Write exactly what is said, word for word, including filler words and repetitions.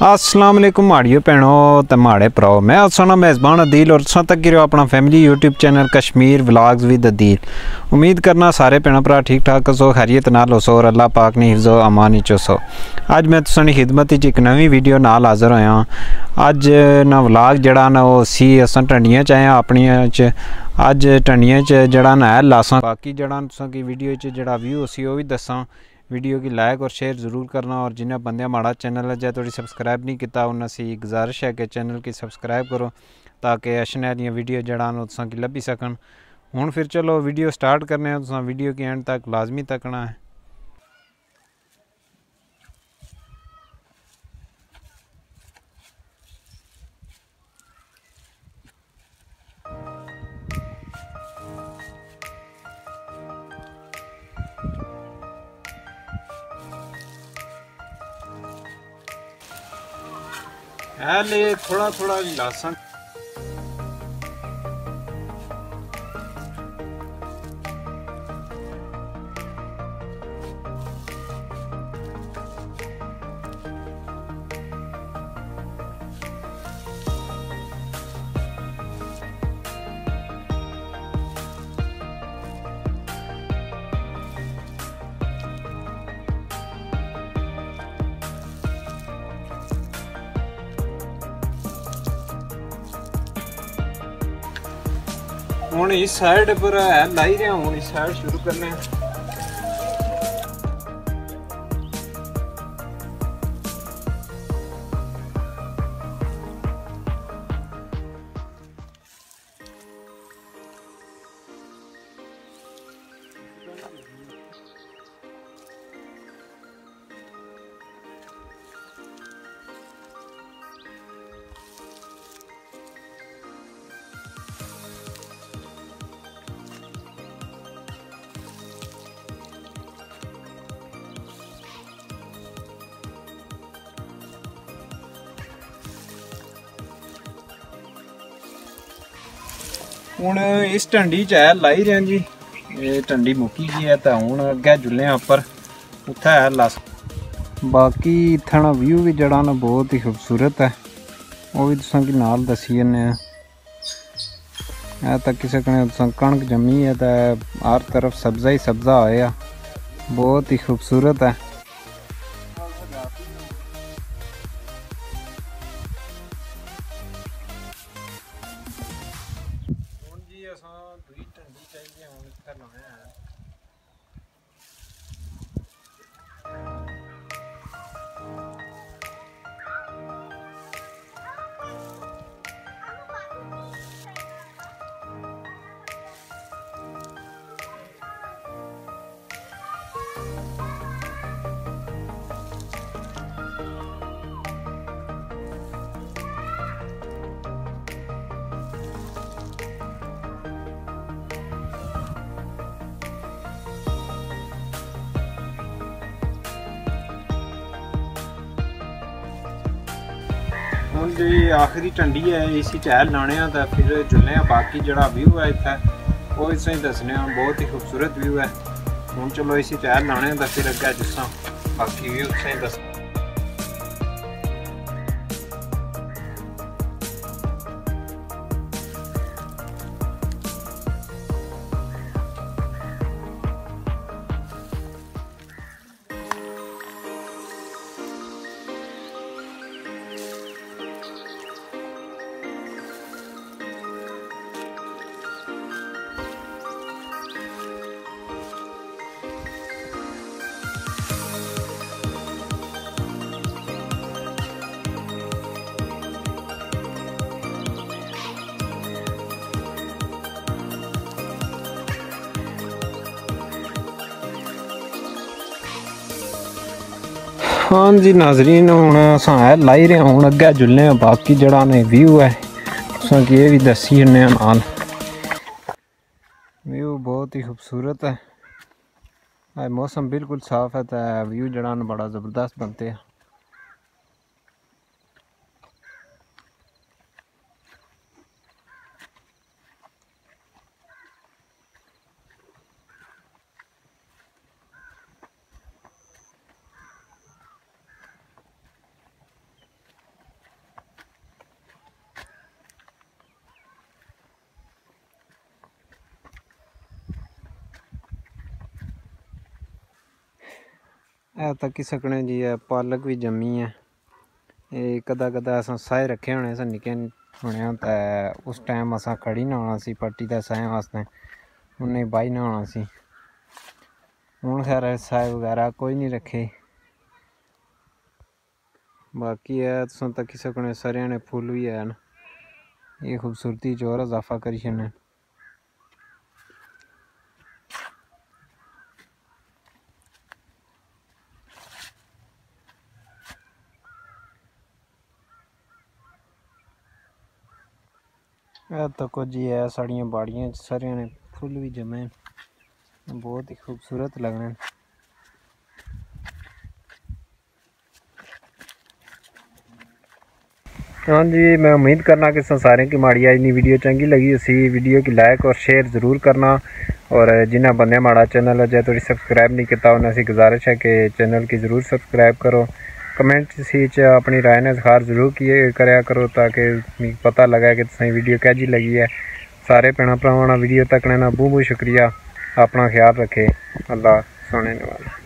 अस्सलाम वालेकुम माड़ियो भैनों ते माड़े भराओ। मैं अपना मेज़बान अदील और तुसां तक गिरो अपना family YouTube channel Kashmir vlogs with Adeel. उम्मीद करना सारे भैन भरा ठीक ठाक हो, खैरियत नाल हो और अल्लाह पाक ने हिफ्ज़ो अमान चो। अज मैं तुसां दी खिदमत च एक नवी वीडियो नाल हाज़र होया। अज ना व्लॉग जड़ा ना वो सी असां टंडियां च आए अपनियां च। अज टंडियां च जड़ा ना है लासां, बाकी जड़ा तुसां की वीडियो च जड़ा व्यू सी वो भी दसां। वीडियो की लाइक और शेयर ज़रूर करना और जिन्हें बंदे माड़ा चैनल है जो सब्सक्राइब नहीं किया उन्हें गुजारिश है कि चैनल की सब्सक्राइब करो ताकि अशने आलियां वीडियो जड़ा तुसां की लभी सकन। हुण फिर चलो वीडियो स्टार्ट करने हैं। तुसां वीडियो की एंड तक लाजमी तकना है। ले थोड़ा थोड़ा लासा हूँ इस साइड पर है लाई रहा हूँ। इस साइड शुरू करने हैं। हुण इस टंडी च है लाई रहे जी। ये टंडी मुक्की गई है तो हूँ अगे जुल्ले उपर उत्थे है लस। बाकी इत्थे ना व्यू भी जड़ा ना बहुत ही खूबसूरत है। वो भी तुसां की नाल दसी जन्ने है। तो किसी कने कणक जमी है तो हर तरफ सब्जा ही सब्जा होया, बहुत ही खूबसूरत है। हुण जी आखिरी टंडी है, इसी चैल लाने तो फिर जुल्ले बाकी जड़ा व्यू है इतना वो इस दसने बहुत ही खूबसूरत व्यू है। हुण चलो इसी चैल लाने तो फिर अगे जिसा बाकी व्यू इस दस। हाँ जी नाजरीन, हूँ अस लाई रहे हूँ अगे जुल्ले बाकी जड़ा ने व्यू है तुसां ये भी दसी जन्ने नाल। व्यू बहुत ही खूबसूरत है। मौसम बिल्कुल साफ है तो व्यू जड़ा बड़ा ज़बरदस्त बनते हैं। ए तकी सकने जी है पालक भी जमी है। ये कदा कदा अस साए रखे होने अस निके होने तो उस टाइम अस खड़ी ना होना सी पट्टी का साए वास्ते उन्हें बाई ना होना सी। हूँ खैर साए वगैरह कोई नहीं रखे। बाकी है तुम तकी सकने सरेआं ने फुल भी है ये खूबसूरती च होर इजाफा करी छड़ने। तो कुछ ही है साड़ियाँ बाड़ियाँ सरेआं ने फुल भी जमे बहुत ही खूबसूरत लग रहे हैं। हाँ जी मैं उम्मीद करना कि सारे की माड़ी अज की वीडियो चंगी लगी उसी वीडियो की लाइक और शेयर ज़रूर करना। और जिन्हें बंदे माड़ा चैनल अजय थोड़ी सब्सक्राइब नहीं किया उन्हें ऐसी गुजारिश है कि चैनल की ज़रूर सब्सक्राइब करो। कमेंट सी च अपनी राय ने इज़हार ज़रूर किए कराया करो ताकि मिगी पता लगे कि तुसें वीडियो कैसी लगी है। सारे भैन भरावां वीडियो तकने ना बहुत बहुत शुक्रिया। अपना ख्याल रखे। अल्लाह सुनने वाला।